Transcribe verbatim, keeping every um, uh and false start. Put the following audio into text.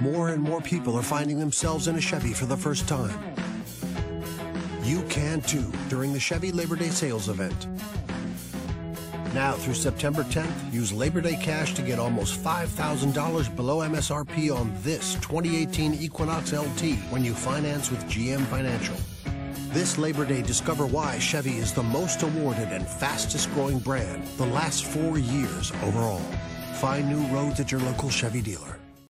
More and more people are finding themselves in a Chevy for the first time. You can too during the Chevy Labor Day sales event. Now through September tenth, use Labor Day cash to get almost five thousand dollars below M S R P on this twenty eighteen Equinox L T when you finance with G M Financial. This Labor Day, discover why Chevy is the most awarded and fastest growing brand the last four years overall. Find new roads at your local Chevy dealer.